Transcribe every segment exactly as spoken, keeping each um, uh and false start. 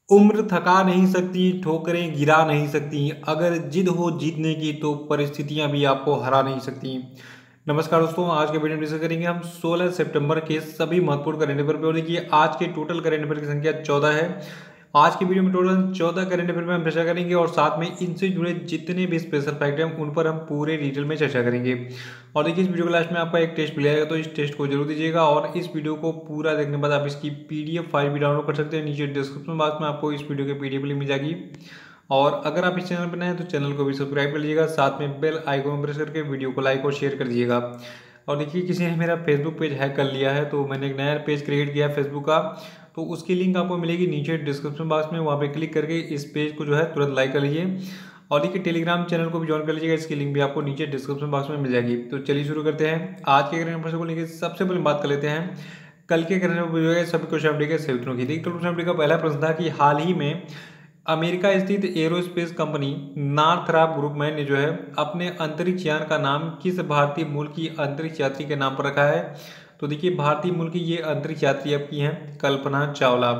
उम्र थका नहीं सकती, ठोकरें गिरा नहीं सकती, अगर जिद हो जीतने की तो परिस्थितियां भी आपको हरा नहीं सकती। नमस्कार दोस्तों, आज के वीडियो में डिस्कस करेंगे हम सोलह सितंबर के सभी महत्वपूर्ण करंट अफेयर पे। और देखिए आज के टोटल करंट अफेयर की संख्या चौदह है। आज की वीडियो में टोटल चौदह करंट अफेयर में हम चर्चा करेंगे और साथ में इनसे जुड़े जितने भी स्पेशल फैक्ट हैं उन पर हम पूरे डिटेल में चर्चा करेंगे। और देखिए इस वीडियो के लास्ट में आपका एक टेस्ट मिलेगा, तो इस टेस्ट को जरूर दीजिएगा। और इस वीडियो को पूरा देखने के बाद आप इसकी पीडीएफ फाइल भी डाउनलोड कर सकते हैं। नीचे डिस्क्रिप्शन बॉक्स में आपको इस वीडियो की पीडीएफ लिंक मिल जाएगी। और अगर आप इस चैनल पर नए हैं तो चैनल को भी सब्सक्राइब कर लीजिएगा, साथ में बेल आइकन प्रेस करके वीडियो को लाइक और शेयर कर दीजिएगा। और देखिए किसी ने मेरा फेसबुक पेज हैक कर लिया है, तो मैंने एक नया पेज क्रिएट किया है फेसबुक का, तो उसकी लिंक आपको मिलेगी नीचे डिस्क्रिप्शन बॉक्स में। वहाँ पे क्लिक करके इस पेज को जो है तुरंत लाइक कर लीजिए। और देखिए टेलीग्राम चैनल को भी ज्वाइन कर लीजिएगा, इसकी लिंक भी आपको नीचे डिस्क्रिप्शन बॉक्स में मिल जाएगी। तो चलिए शुरू करते हैं आज के करंट अफेयर को लेकर। सबसे पहले बात कर लेते हैं कल के करंट अफेयर सभी क्वेश्चन अपडेट के सभी उत्तरों की। देखिए क्वेश्चन अपडेट का पहला प्रश्न था कि हाल ही में अमेरिका स्थित एरोस्पेस कंपनी नॉर्थरॉप ग्रुमैन ने जो है अपने अंतरिक्ष यान का नाम किस भारतीय मूल की अंतरिक्ष यात्री के नाम पर रखा है। तो देखिए भारतीय मूल की ये अंतरिक्ष यात्री आपकी हैं कल्पना चावला।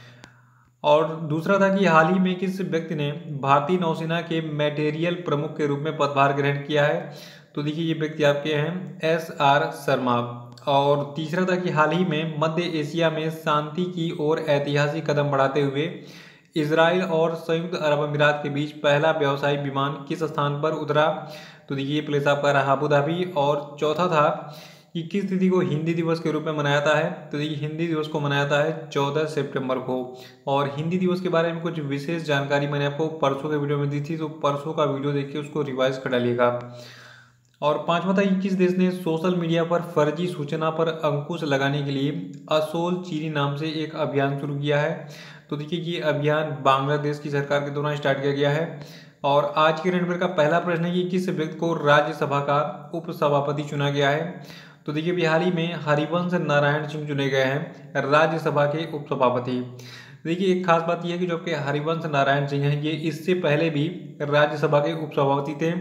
और दूसरा था कि हाल ही में किस व्यक्ति ने भारतीय नौसेना के मटेरियल प्रमुख के रूप में पदभार ग्रहण किया है। तो देखिए ये व्यक्ति आपके हैं एस आर शर्मा। और तीसरा था कि हाल ही में मध्य एशिया में शांति की ओर ऐतिहासिक कदम बढ़ाते हुए इजराइल और संयुक्त अरब अमीरात के बीच पहला व्यावसायिक विमान किस स्थान पर उतरा। तो देखिए ये प्लेस आपका रहा अबू धाबी। और चौथा था कि किस तिथि को हिंदी दिवस के रूप में मनाया जाता है। तो देखिए हिंदी दिवस को मनाया जाता है चौदह सितंबर को। और हिंदी दिवस के बारे में कुछ विशेष जानकारी मैंने आपको परसों के वीडियो में दी थी, तो परसों का वीडियो देखिए उसको रिवाइज कर डालिएगा। और पांचवा था कि किस देश ने सोशल मीडिया पर फर्जी सूचना पर अंकुश लगाने के लिए असोल चीनी नाम से एक अभियान शुरू किया है। तो देखिए ये अभियान बांग्लादेश की सरकार के द्वारा स्टार्ट किया गया है। और आज के करंट अफेयर का पहला प्रश्न है कि किस व्यक्ति को राज्यसभा का उपसभापति चुना गया है। तो देखिए अभी हाल ही में हरिवंश नारायण सिंह चुने गए हैं राज्यसभा के उपसभापति। देखिए एक खास बात यह है कि जो आपके हरिवंश नारायण सिंह हैं ये इससे पहले भी राज्यसभा के उपसभापति थे,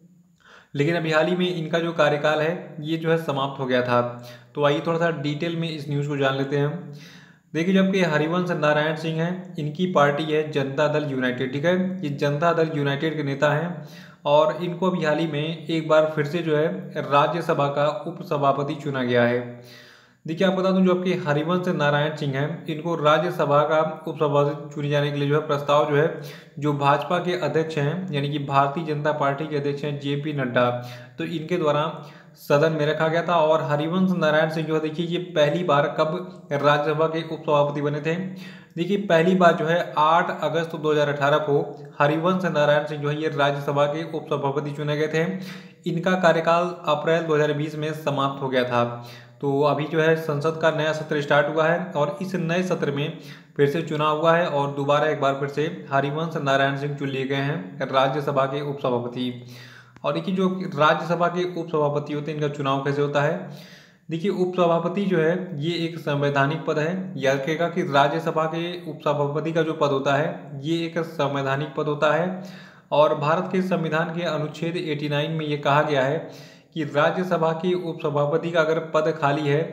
लेकिन अभी हाल ही में इनका जो कार्यकाल है ये जो है समाप्त हो गया था। तो आइए थोड़ा सा डिटेल में इस न्यूज़ को जान लेते हैं। देखिए जब कि हरिवंश नारायण सिंह हैं इनकी पार्टी है जनता दल यूनाइटेड, ठीक है, ये जनता दल यूनाइटेड के नेता हैं। और इनको अभी हाल ही में एक बार फिर से जो है राज्यसभा का उपसभापति चुना गया है। देखिए आप बता दूं जो आपके हरिवंश नारायण सिंह हैं इनको राज्यसभा का उपसभापति चुने जाने के लिए जो है प्रस्ताव जो है जो भाजपा के अध्यक्ष हैं यानी कि भारतीय जनता पार्टी के अध्यक्ष हैं जे पी नड्डा, तो इनके द्वारा सदन में रखा गया था। और हरिवंश नारायण सिंह जो है देखिए ये पहली बार कब राज्यसभा के उपसभापति बने थे। देखिए पहली बार जो है आठ अगस्त दो हज़ार अठारह को हरिवंश नारायण सिंह जो है ये राज्यसभा के उपसभापति चुने गए थे। इनका कार्यकाल अप्रैल दो हज़ार बीस में समाप्त हो गया था। तो अभी जो है संसद का नया सत्र स्टार्ट हुआ है और इस नए सत्र में फिर से चुनाव हुआ है और दोबारा एक बार फिर से हरिवंश नारायण सिंह चुन लिए गए हैं राज्यसभा के उपसभापति। और देखिए जो राज्यसभा के उपसभापति होते हैं इनका चुनाव कैसे होता है। देखिए उपसभापति जो है ये एक संवैधानिक पद है। याद रखिएगा कि राज्यसभा के उपसभापति का जो पद होता है ये एक संवैधानिक पद होता है। और भारत के संविधान के अनुच्छेद नवासी में ये कहा गया है कि राज्यसभा के उपसभापति का अगर पद खाली है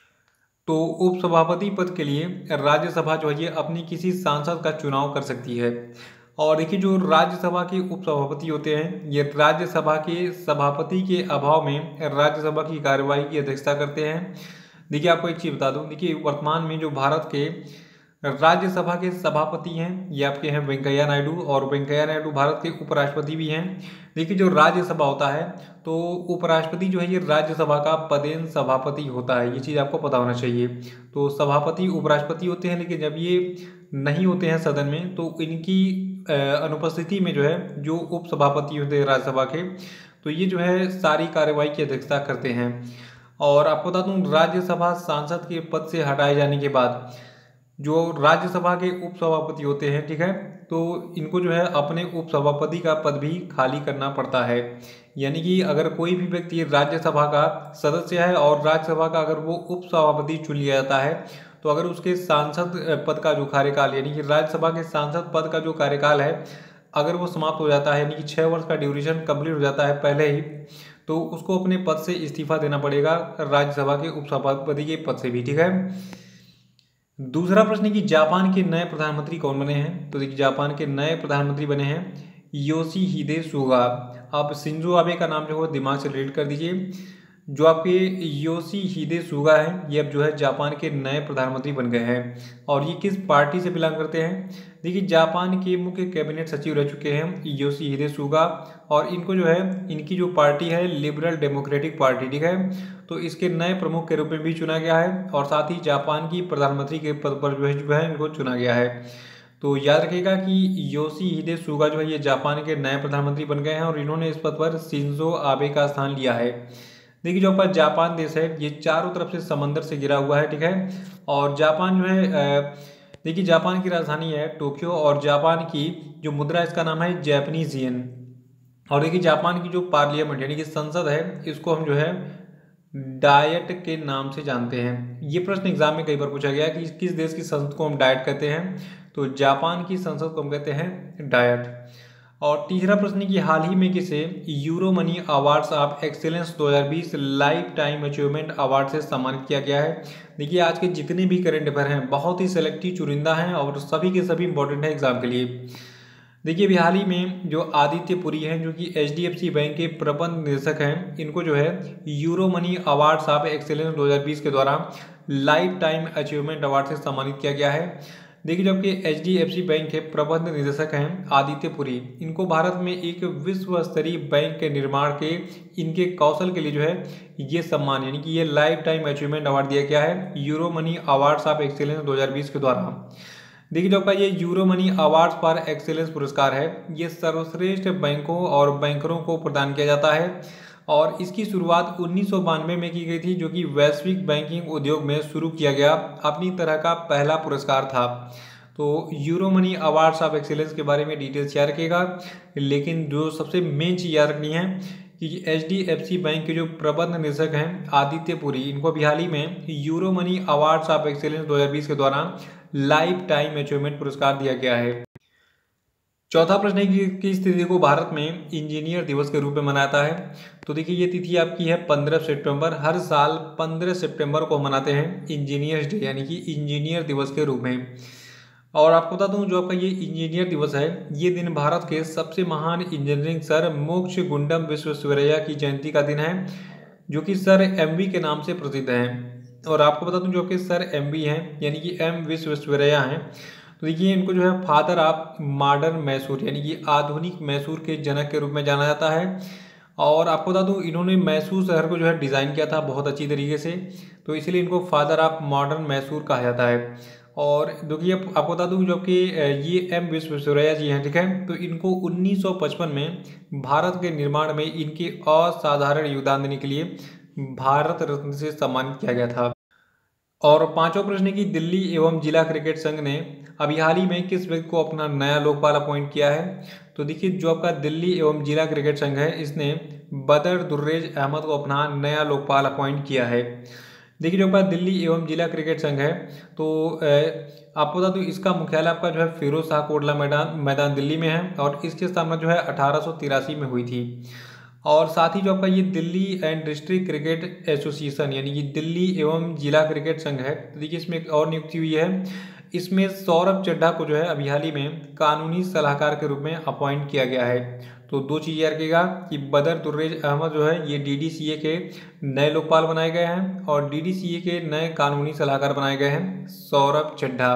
तो उपसभापति पद के लिए राज्यसभा जो है ये अपनी किसी सांसद का चुनाव कर सकती है। और देखिए जो राज्यसभा के उपसभापति होते हैं ये राज्यसभा के सभापति के अभाव में राज्यसभा की कार्यवाही की अध्यक्षता करते हैं। देखिए आपको एक चीज बता दूं, देखिए वर्तमान में जो भारत के राज्यसभा के सभापति हैं ये आपके हैं वेंकैया नायडू, और वेंकैया नायडू भारत के उपराष्ट्रपति भी हैं। देखिए जो राज्यसभा होता है तो उपराष्ट्रपति जो है ये राज्यसभा का पदेन सभापति होता है, ये चीज़ आपको पता होना चाहिए। तो सभापति उपराष्ट्रपति होते हैं, लेकिन जब ये नहीं होते हैं सदन में तो इनकी अनुपस्थिति में जो है जो उपसभापति होते हैं राज्यसभा के, तो ये जो है सारी कार्यवाही की अध्यक्षता करते हैं। और आपको बता दूं राज्यसभा सांसद के पद से हटाए जाने के बाद जो राज्यसभा के उपसभापति होते हैं, ठीक है, तो इनको जो है अपने उपसभापति का पद भी खाली करना पड़ता है। यानी कि अगर कोई भी व्यक्ति राज्यसभा का सदस्य है और राज्यसभा का अगर वो उपसभापति चुन लिया जाता है तो अगर उसके सांसद पद का जो कार्यकाल यानी कि राज्यसभा के सांसद पद का जो कार्यकाल है अगर वो समाप्त हो जाता है यानी कि छः वर्ष का ड्यूरेशन कंप्लीट हो जाता है पहले ही, तो उसको अपने पद से इस्तीफा देना पड़ेगा राज्यसभा के उपसभापति के पद से भी, ठीक है। दूसरा प्रश्न है कि जापान के नए प्रधानमंत्री कौन बने हैं? तो देखिए जापान के नए प्रधानमंत्री बने हैं योशिहिदे सुगा। आप शिंजो आबे का नाम जो है दिमाग से रिलेट कर दीजिए। जो आपके योशिहिदे सुगा है ये अब जो है जापान के नए प्रधानमंत्री बन गए हैं। और ये किस पार्टी से बिलोंग करते हैं? देखिए जापान के मुख्य कैबिनेट सचिव रह चुके हैं योशिहिदे सुगा। और इनको जो है इनकी जो पार्टी है लिबरल डेमोक्रेटिक पार्टी, ठीक है। तो इसके नए प्रमुख के रूप में भी चुना गया है और साथ ही जापान की प्रधानमंत्री के पद पर जो है जो है इनको चुना गया है। तो याद रखिएगा कि योशिहिदे सुगा जो है ये जापान के नए प्रधानमंत्री बन गए हैं और इन्होंने इस पद पर शिंजो आबे का स्थान लिया है। देखिए जो आपका जापान देश है ये चारों तरफ से समंदर से घिरा हुआ है, ठीक है। और जापान जो है देखिए जापान की राजधानी है टोक्यो और जापान की जो मुद्रा इसका नाम है जैपनीज येन। और देखिए जापान की जो पार्लियामेंट यानी कि संसद है इसको हम जो है डायट के नाम से जानते हैं। ये प्रश्न एग्जाम में कई बार पूछा गया कि किस देश की संसद को हम डायट कहते हैं? तो जापान की संसद को हम कहते हैं डायट। और तीसरा प्रश्न की हाल ही में किसे Euromoney awards of excellence दो हज़ार बीस लाइफ टाइम अचीवमेंट अवार्ड से सम्मानित किया गया है? देखिए आज के जितने भी करंट अफेयर हैं बहुत ही सेलेक्टिव चुनिंदा हैं और सभी के सभी इंपॉर्टेंट है एग्जाम के लिए। देखिए अभी हाल ही में जो आदित्य पुरी हैं जो कि H D F C bank के प्रबंध निदेशक हैं इनको जो है Euromoney awards of excellence दो हज़ार बीस के द्वारा लाइफ टाइम अचीवमेंट अवार्ड से सम्मानित किया गया है। देखिए जबकि H D F C bank के प्रबंध निदेशक हैं आदित्य पुरी, इनको भारत में एक विश्व स्तरीय बैंक के निर्माण के इनके कौशल के लिए जो है ये सम्मान यानी कि ये लाइफ टाइम अचीवमेंट अवार्ड दिया गया है Euromoney awards of excellence दो हज़ार बीस के द्वारा। देखिए जो आपका ये Euromoney awards for excellence पुरस्कार है ये सर्वश्रेष्ठ बैंकों और बैंकरों को प्रदान किया जाता है और इसकी शुरुआत उन्नीस सौ बानवे में की गई थी जो कि वैश्विक बैंकिंग उद्योग में शुरू किया गया अपनी तरह का पहला पुरस्कार था। तो Euromoney awards of excellence के बारे में डिटेल्स याद रखिएगा, लेकिन जो सबसे मेन चीज़ याद रखनी है कि H D F C bank के जो प्रबंध निदेशक हैं आदित्य पुरी इनको अभी हाल ही में Euromoney awards of excellence दो हज़ार बीस के दौरान लाइफ टाइम अचीवमेंट पुरस्कार दिया गया है। चौथा प्रश्न है कि किस तिथि को भारत में इंजीनियर दिवस के रूप में मनाता है? तो देखिए ये तिथि आपकी है पंद्रह सितंबर। हर साल पंद्रह सितंबर को मनाते हैं इंजीनियर्स डे यानी कि इंजीनियर दिवस के रूप में। और आपको बता दूं जो आपका ये इंजीनियर दिवस है ये दिन भारत के सबसे महान इंजीनियरिंग सर मोक्षगुंडम विश्वेश्वरैया की जयंती का दिन है जो कि सर एम वी के नाम से प्रसिद्ध है। और आपको बता दूं जो कि सर एम वी हैं यानी कि एम विश्वेश्वरैया हैं, तो देखिए इनको जो है फादर ऑफ मॉडर्न मैसूर यानी कि आधुनिक मैसूर के जनक के रूप में जाना जाता है। और आपको बता दूं इन्होंने मैसूर शहर को जो है डिज़ाइन किया था बहुत अच्छी तरीके से, तो इसलिए इनको फादर ऑफ मॉडर्न मैसूर कहा जाता है। और देखिए आपको बता दूं जो कि ये एम विश्वेश्वरैया जी हैं, ठीक है, तो इनको उन्नीस सौ पचपन में भारत के निर्माण में इनके असाधारण योगदान देने के लिए भारत रत्न से सम्मानित किया गया था। और पांचवा प्रश्न की दिल्ली एवं जिला क्रिकेट संघ ने अभी हाल ही में किस व्यक्ति को अपना नया लोकपाल अपॉइंट किया है? तो देखिए जो आपका दिल्ली एवं जिला क्रिकेट संघ है इसने बदर दुर्रेज अहमद को अपना नया लोकपाल अपॉइंट किया है। देखिए जो आपका दिल्ली एवं जिला क्रिकेट संघ है तो आपको बता दूं इसका मुख्यालय आपका जो है फिरोज शाह कोटला मैदान मैदान दिल्ली में है और इसकी स्थापना जो है अठारह सौ तिरासी में हुई थी। और साथ ही जो आपका ये Delhi and district cricket association यानी कि दिल्ली एवं जिला क्रिकेट संघ है, तो देखिए इसमें एक और नियुक्ति हुई है, इसमें सौरभ चड्ढा को जो है अभी हाल ही में कानूनी सलाहकार के रूप में अपॉइंट किया गया है। तो दो चीज़ याद रखिएगा कि बदर दुर्रेज अहमद जो है ये डी डी सी ए के नए लोकपाल बनाए गए हैं और डी डी सी ए के नए कानूनी सलाहकार बनाए गए हैं सौरभ चड्ढा।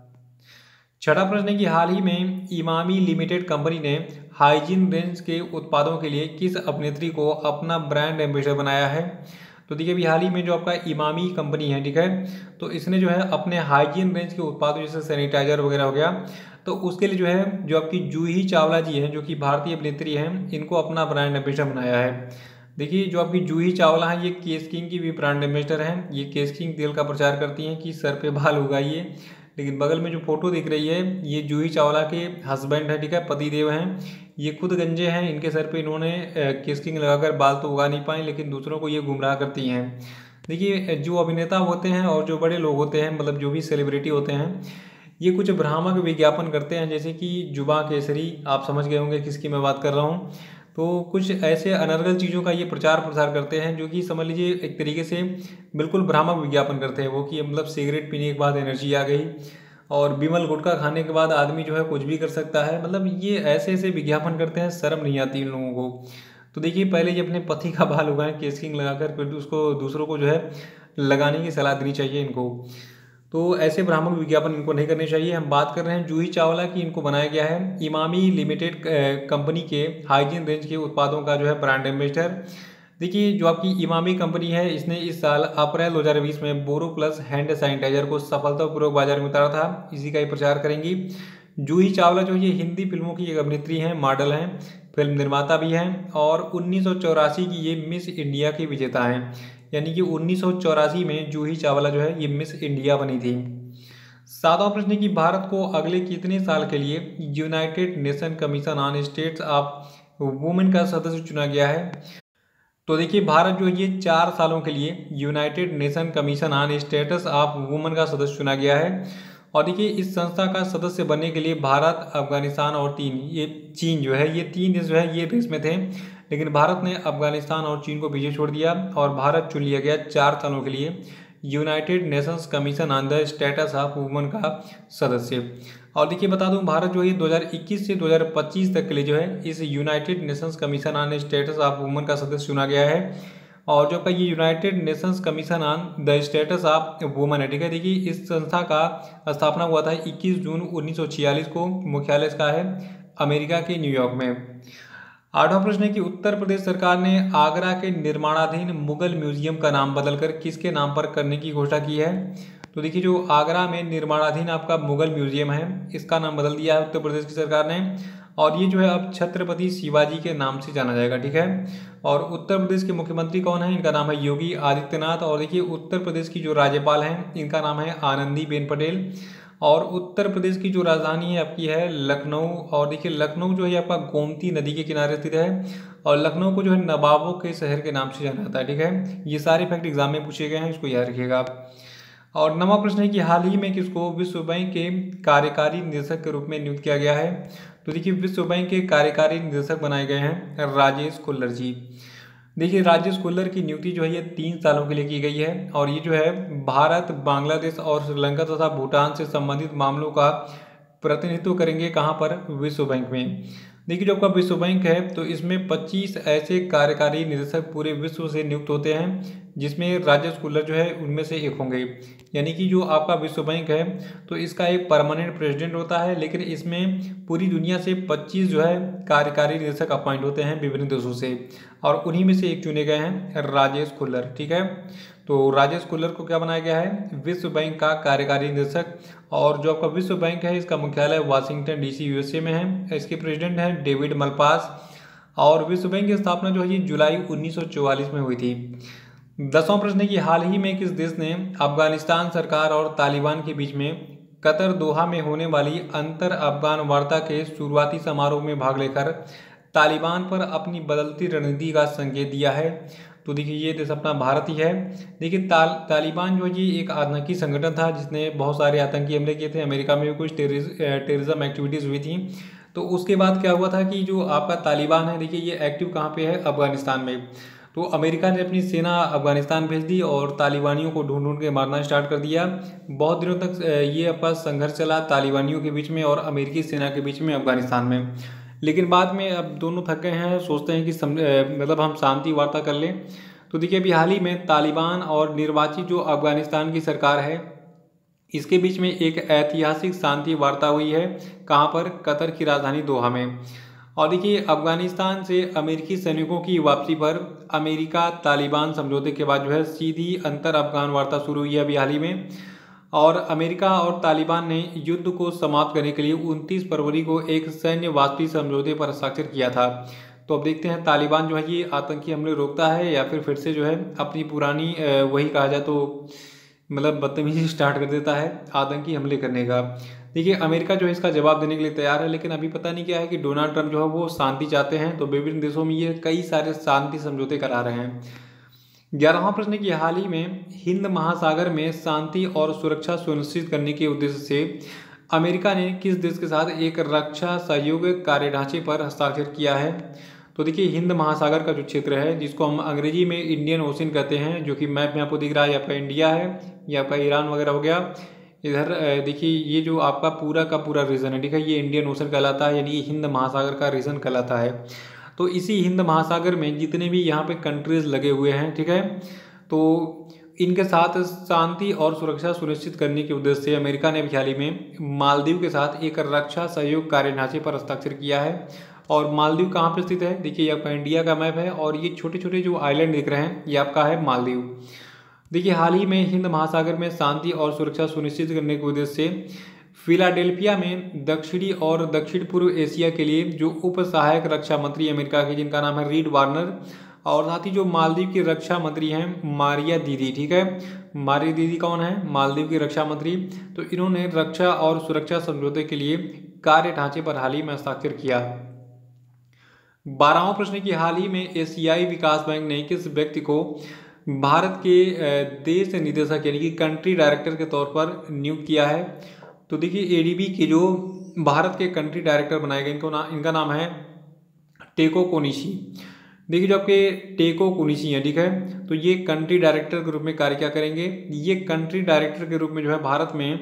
छठा प्रश्न है कि हाल ही में इमामी लिमिटेड कंपनी ने हाइजीन रेंज के उत्पादों के लिए किस अभिनेत्री को अपना ब्रांड एम्बेसडर बनाया है? तो देखिए अभी हाल ही में जो आपका इमामी कंपनी है, ठीक है, तो इसने जो है अपने हाइजीन रेंज के उत्पादों जैसे सैनिटाइजर वगैरह हो गया, तो उसके लिए जो है जो आपकी जूही चावला जी हैं जो कि भारतीय अभिनेत्री हैं इनको अपना ब्रांड एम्बेसडर बनाया है। देखिए जो आपकी जूही चावला हैं ये केस किंग की भी ब्रांड एम्बेसडर हैं। ये केस किंग तेल का प्रचार करती हैं कि सर पे बाल उगाइए, लेकिन बगल में जो फोटो दिख रही है ये जूही चावला के हस्बैंड है, ठीक है, पतिदेव हैं। ये खुद गंजे हैं, इनके सर पे इन्होंने केस किंग लगाकर बाल तो उगा नहीं पाए लेकिन दूसरों को ये गुमराह करती हैं। देखिए जो अभिनेता होते हैं और जो बड़े लोग होते हैं मतलब जो भी सेलिब्रिटी होते हैं ये कुछ भ्रामक विज्ञापन करते हैं, जैसे कि जुबा केसरी, आप समझ गए होंगे किसकी मैं बात कर रहा हूँ। तो कुछ ऐसे अनर्गल चीज़ों का ये प्रचार प्रसार करते हैं जो कि समझ लीजिए एक तरीके से बिल्कुल भ्रामक विज्ञापन करते हैं वो, कि मतलब सिगरेट पीने के बाद एनर्जी आ गई और बिमल गुटखा खाने के बाद आदमी जो है कुछ भी कर सकता है। मतलब ये ऐसे ऐसे विज्ञापन करते हैं, शर्म नहीं आती इन लोगों को। तो देखिए, पहले ये अपने पति का बाल उगाएं केस किंग लगाकर, फिर उसको दूसरों को जो है लगाने की सलाह देनी चाहिए इनको। तो ऐसे भ्रामक विज्ञापन इनको नहीं करने चाहिए। हम बात कर रहे हैं जूही चावला की, इनको बनाया गया है इमामी लिमिटेड कंपनी के हाइजीन रेंज के उत्पादों का जो है ब्रांड एम्बेसडर। देखिए, जो आपकी इमामी कंपनी है, इसने इस साल अप्रैल दो हज़ार बीस में बोरो प्लस हैंड सैनिटाइजर को सफलतापूर्वक बाजार में उतारा था। इसी का ही प्रचार करेंगी। जूही चावला जो ये हिंदी फिल्मों की एक अभिनेत्री हैं, मॉडल हैं, फिल्म निर्माता भी हैं और उन्नीस सौ चौरासी की ये मिस इंडिया की विजेता हैं। यानी कि उन्नीस सौ चौरासी में जूही चावला जो है ये मिस इंडिया बनी थी। सातवां प्रश्न है कि भारत को अगले कितने साल के लिए United Nation Commission on States of Women का सदस्य चुना गया है? तो देखिए, भारत जो है ये चार सालों के लिए United Nation Commission on Status of Women का सदस्य चुना गया है। और देखिए, इस संस्था का सदस्य बनने के लिए भारत, अफगानिस्तान और तीन ये चीन जो है, ये तीन देश जो है ये रेस में थे, लेकिन भारत ने अफगानिस्तान और चीन को पीछे छोड़ दिया और भारत चुन लिया गया चार सालों के लिए United Nations Commission on the Status of Women का सदस्य। और देखिए, बता दूं, भारत जो है दो हज़ार इक्कीस से दो हज़ार पच्चीस तक के लिए जो है इस United Nations Commission on Status of Women का सदस्य चुना गया है। और जो का ये United Nations Commission on the Status of Women है, ठीक है। देखिए, इस संस्था का स्थापना हुआ था इक्कीस जून उन्नीस सौ छियालीस को। मुख्यालय इसका है अमेरिका के न्यूयॉर्क में। आठवां प्रश्न है कि उत्तर प्रदेश सरकार ने आगरा के निर्माणाधीन मुगल म्यूजियम का नाम बदलकर किसके नाम पर करने की घोषणा की है? तो देखिए, जो आगरा में निर्माणाधीन आपका मुगल म्यूजियम है, इसका नाम बदल दिया है उत्तर प्रदेश की सरकार ने और ये जो है अब छत्रपति शिवाजी के नाम से जाना जाएगा, ठीक है। और उत्तर प्रदेश के मुख्यमंत्री कौन है? इनका नाम है योगी आदित्यनाथ। और देखिए, उत्तर प्रदेश की जो राज्यपाल हैं, इनका नाम है आनंदीबेन पटेल। और उत्तर प्रदेश की जो राजधानी है आपकी है लखनऊ। और देखिए, लखनऊ जो है आपका गोमती नदी के किनारे स्थित है और लखनऊ को जो है नवाबों के शहर के नाम से जाना जाता है, ठीक है। ये सारे फैक्ट एग्जाम में पूछे गए हैं, इसको याद रखिएगा आप। और नवा प्रश्न है कि हाल ही में किसको विश्व बैंक के कार्यकारी निदेशक के रूप में नियुक्त किया गया है? तो देखिए, विश्व बैंक के कार्यकारी निदेशक बनाए गए हैं राजेश खुल्लर जी। देखिए, राजेश खुल्लर की नियुक्ति जो है ये तीन सालों के लिए की गई है और ये जो है भारत, बांग्लादेश और श्रीलंका तथा भूटान से संबंधित मामलों का प्रतिनिधित्व करेंगे। कहाँ पर? विश्व बैंक में। देखिए, जो आपका विश्व बैंक है तो इसमें पच्चीस ऐसे कार्यकारी निदेशक पूरे विश्व से नियुक्त होते हैं, जिसमें राजेश खुल्लर जो है उनमें से एक होंगे। यानी कि जो आपका विश्व बैंक है तो इसका एक परमानेंट प्रेसिडेंट होता है, लेकिन इसमें पूरी दुनिया से पच्चीस जो है कार्यकारी निदेशक अपॉइंट होते हैं विभिन्न देशों से और उन्हीं में से एक चुने गए हैं राजेश खुल्लर, ठीक है। तो राजेश खुल्लर को क्या बनाया गया है? विश्व बैंक का कार्यकारी निदेशक। और जो आपका विश्व बैंक है इसका मुख्यालय वाशिंगटन डीसी यूएसए में है। इसके प्रेसिडेंट हैं डेविड मलपास और विश्व बैंक की स्थापना जो है ये जुलाई उन्नीस सौ चौवालीस में हुई थी। दसवां प्रश्न है कि हाल ही में किस देश ने अफगानिस्तान सरकार और तालिबान के बीच में कतर दोहा में होने वाली अंतर अफगान वार्ता के शुरुआती समारोह में भाग लेकर तालिबान पर अपनी बदलती रणनीति का संकेत दिया है? तो देखिए, ये देश अपना भारत ही है। देखिए, ताल तालिबान जो है ये एक आतंकी संगठन था जिसने बहुत सारे आतंकी हमले किए थे। अमेरिका में भी कुछ टेररिज्म एक्टिविटीज़ हुई थी। तो उसके बाद क्या हुआ था कि जो आपका तालिबान है, देखिए ये एक्टिव कहाँ पे है? अफगानिस्तान में। तो अमेरिका ने अपनी सेना अफगानिस्तान भेज दी और तालिबानियों को ढूंढ ढूंढ के मारना स्टार्ट कर दिया। बहुत दिनों तक ये आपका संघर्ष चला तालिबानियों के बीच में और अमेरिकी सेना के बीच में अफगानिस्तान में। लेकिन बाद में अब दोनों थक गए हैं, सोचते हैं कि मतलब हम शांति वार्ता कर लें। तो देखिए, अभी हाल ही में तालिबान और निर्वाचित जो अफगानिस्तान की सरकार है इसके बीच में एक ऐतिहासिक शांति वार्ता हुई है। कहाँ पर? कतर की राजधानी दोहा में। और देखिए, अफगानिस्तान से अमेरिकी सैनिकों की वापसी पर अमेरिका तालिबान समझौते के बाद जो है सीधी अंतर अफगान वार्ता शुरू हुई है अभी हाल ही में। और अमेरिका और तालिबान ने युद्ध को समाप्त करने के लिए उनतीस फरवरी को एक सैन्य वापसी समझौते पर हस्ताक्षर किया था। तो अब देखते हैं तालिबान जो है ये आतंकी हमले रोकता है या फिर फिर से जो है अपनी पुरानी वही कहा जाए तो मतलब बदतमीजी स्टार्ट कर देता है आतंकी हमले करने का। देखिए, अमेरिका जो है इसका जवाब देने के लिए तैयार है, लेकिन अभी पता नहीं क्या है कि डोनाल्ड ट्रंप जो है वो शांति चाहते हैं, तो विभिन्न देशों में ये कई सारे शांति समझौते करा रहे हैं। ग्यारहवां प्रश्न की हाल ही में हिंद महासागर में शांति और सुरक्षा सुनिश्चित करने के उद्देश्य से अमेरिका ने किस देश के साथ एक रक्षा सहयोग कार्य ढांचे पर हस्ताक्षर किया है? तो देखिए हिंद महासागर का जो क्षेत्र है, जिसको हम अंग्रेजी में इंडियन ओशन कहते हैं, जो कि मैप में आपको दिख रहा है, ये आपका इंडिया है, ये आपका ईरान वगैरह हो गया। इधर देखिए ये जो आपका पूरा का पूरा रीजन है, ठीक है, ये इंडियन ओशन कहलाता है, यानी कि हिंद महासागर का रीजन कहलाता है। तो इसी हिंद महासागर में जितने भी यहाँ पे कंट्रीज लगे हुए हैं, ठीक है, तो इनके साथ शांति और सुरक्षा सुनिश्चित करने के उद्देश्य से अमेरिका ने हाल ही में मालदीव के साथ एक रक्षा सहयोग कार्य ढांचे पर हस्ताक्षर किया है। और मालदीव कहाँ पर स्थित है, देखिए ये आपका इंडिया का मैप है और ये छोटे छोटे जो आइलैंड दिख रहे हैं ये आपका है मालदीव। देखिए हाल ही में हिंद महासागर में शांति और सुरक्षा सुनिश्चित करने के उद्देश्य से फिलाडेल्फिया में दक्षिणी और दक्षिण पूर्व एशिया के लिए जो उप सहायक रक्षा मंत्री अमेरिका के, जिनका नाम है रीड वार्नर, और साथ ही जो मालदीव की रक्षा मंत्री हैं मारिया दीदी, ठीक है, मारिया दीदी कौन है, मालदीव की रक्षा मंत्री, तो इन्होंने रक्षा और सुरक्षा समझौते के लिए कार्य ढांचे पर हाल ही में हस्ताक्षर किया। बारहवां प्रश्न की हाल ही में एशियाई विकास बैंक ने किस व्यक्ति को भारत के देश निदेशक यानी कि कंट्री डायरेक्टर के तौर पर नियुक्त किया है। तो देखिए एडीबी के जो भारत के कंट्री डायरेक्टर बनाए गए इनको ना, इनका नाम है टेको कोनिशी। देखिए जो आपके टेको कोनिशी है, ठीक है, तो ये कंट्री डायरेक्टर के रूप में कार्य क्या करेंगे, ये कंट्री डायरेक्टर के रूप में जो है भारत में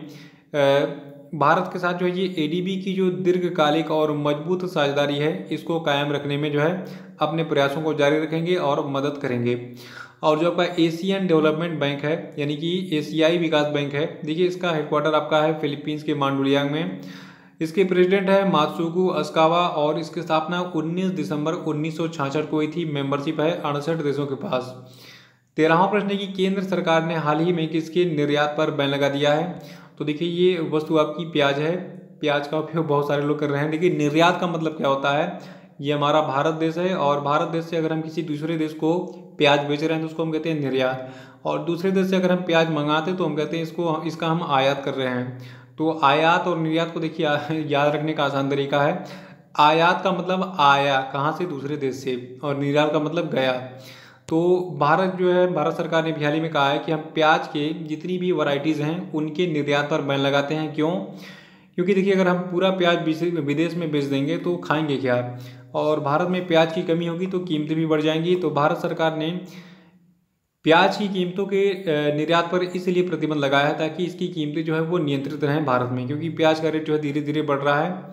भारत के साथ जो है ये एडीबी की जो दीर्घकालिक और मजबूत साझेदारी है इसको कायम रखने में जो है अपने प्रयासों को जारी रखेंगे और मदद करेंगे। और जो आपका एशियन डेवलपमेंट बैंक है यानी कि एशियाई विकास बैंक है, देखिए इसका हेडक्वार्टर आपका है फिलीपींस के मांडुलियांग में। इसके प्रेसिडेंट है मात्सुगु अस्कावा और इसकी स्थापना उन्नीस दिसंबर उन्नीस सौ छियासठ को हुई थी। मेंबरशिप है अड़सठ देशों के पास। तेरहवां प्रश्न है कि केंद्र सरकार ने हाल ही में किसके निर्यात पर बैन लगा दिया है। तो देखिए ये वस्तु आपकी प्याज है, प्याज का उपयोग बहुत सारे लोग कर रहे हैं। देखिए निर्यात का मतलब क्या होता है, ये हमारा भारत देश है और भारत देश से अगर हम किसी दूसरे देश को प्याज बेच रहे हैं तो उसको हम कहते हैं निर्यात, और दूसरे देश से अगर हम प्याज मंगाते हैं तो हम कहते हैं इसको इसका हम आयात कर रहे हैं। तो आयात और निर्यात को देखिए याद रखने का आसान तरीका है, आयात का मतलब आया कहाँ से, दूसरे देश से, और निर्यात का मतलब गया। तो भारत जो है भारत सरकार ने हाल ही में कहा है कि हम प्याज के जितनी भी वैरायटीज़ हैं उनके निर्यात पर बैन लगाते हैं। क्यों, क्योंकि देखिए अगर हम पूरा प्याज विदेश में बेच देंगे तो खाएंगे क्या, और भारत में प्याज की कमी होगी तो कीमतें भी बढ़ जाएंगी। तो भारत सरकार ने प्याज की कीमतों के निर्यात पर इसलिए प्रतिबंध लगाया है ताकि इसकी कीमतें जो है वो नियंत्रित रहें भारत में, क्योंकि प्याज का रेट जो है धीरे धीरे बढ़ रहा है।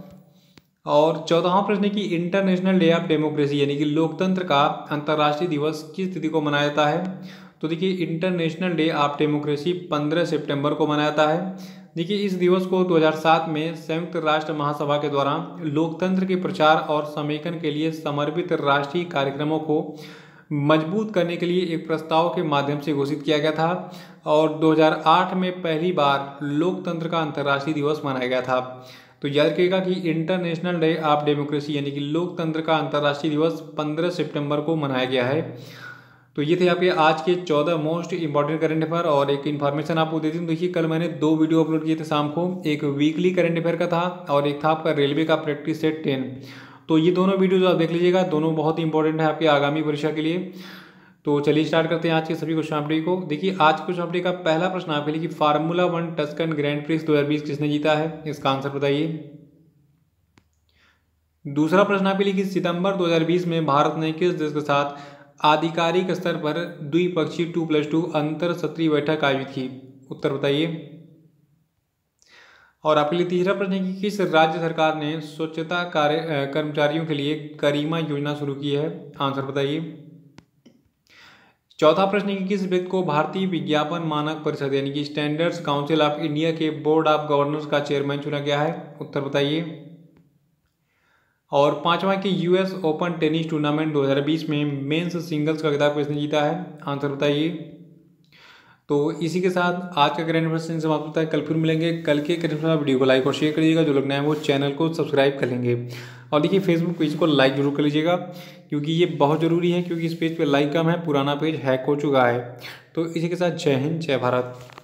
और चौदहवां प्रश्न की इंटरनेशनल डे ऑफ डेमोक्रेसी यानी कि लोकतंत्र का अंतर्राष्ट्रीय दिवस किस तिथि को मनाया जाता है। तो देखिए इंटरनेशनल डे ऑफ डेमोक्रेसी पंद्रह सितंबर को मनाया जाता है। देखिए इस दिवस को दो हज़ार सात में संयुक्त राष्ट्र महासभा के द्वारा लोकतंत्र के प्रचार और समेकन के लिए समर्पित राष्ट्रीय कार्यक्रमों को मजबूत करने के लिए एक प्रस्ताव के माध्यम से घोषित किया गया था, और दो हज़ार आठ में पहली बार लोकतंत्र का अंतर्राष्ट्रीय दिवस मनाया गया था। तो याद रखिएगा कि इंटरनेशनल डे ऑफ डेमोक्रेसी यानी कि लोकतंत्र का अंतर्राष्ट्रीय दिवस पंद्रह सितंबर को मनाया गया है। तो ये थे आपके आज के चौदह मोस्ट इंपॉर्टेंट करंट अफेयर, और एक इन्फॉर्मेशन आपको देती हूँ। देखिए कल मैंने दो वीडियो अपलोड किए थे शाम को, एक वीकली करंट अफेयर का था और एक था आपका रेलवे का प्रैक्टिस सेट टेन। तो ये दोनों वीडियोज आप देख लीजिएगा, दोनों बहुत ही इंपॉर्टेंट है आपकी आगामी परीक्षा के लिए। तो चलिए स्टार्ट करते हैं आज के सभी क्वेश्चन अपडेट को। देखिए आज क्वेश्चन अपडेट का पहला प्रश्न आपके लिए कि Formula One Tuscan Grand Prix दो हज़ार बीस किसने जीता है, इसका आंसर बताइए। दूसरा प्रश्न आपके लिए कि सितंबर दो हज़ार बीस में भारत ने किस देश के साथ आधिकारिक स्तर पर द्विपक्षीय टू प्लस टू अंतर सत्रीय बैठक आयोजित की, उत्तर बताइए। और आपके लिए तीसरा प्रश्न है कि किस राज्य सरकार ने स्वच्छता कार्य कर्मचारियों के लिए करीमा योजना शुरू की है, आंसर बताइए। चौथा प्रश्न है कि किस व्यक्ति को भारतीय विज्ञापन मानक परिषद यानी कि स्टैंडर्ड्स काउंसिल ऑफ इंडिया के बोर्ड ऑफ गवर्नर्स का चेयरमैन चुना गया है, उत्तर बताइए। और पांचवा कि यूएस ओपन टेनिस टूर्नामेंट दो हज़ार बीस में मेंस सिंगल्स का खिताब किसने जीता है, आंसर बताइए। तो इसी के साथ आज का करंट अफेयर समाप्त होता है। कल फिर मिलेंगे। कल के करंट अफेयर वीडियो को लाइक और शेयर करिएगा, जो लोग नए हैं वो चैनल को सब्सक्राइब कर लेंगे, और देखिए फेसबुक पेज को लाइक जरूर कर लीजिएगा क्योंकि ये बहुत ज़रूरी है, क्योंकि इस पेज पे लाइक कम है, पुराना पेज हैक हो चुका है। तो इसी के साथ जय हिंद जय भारत।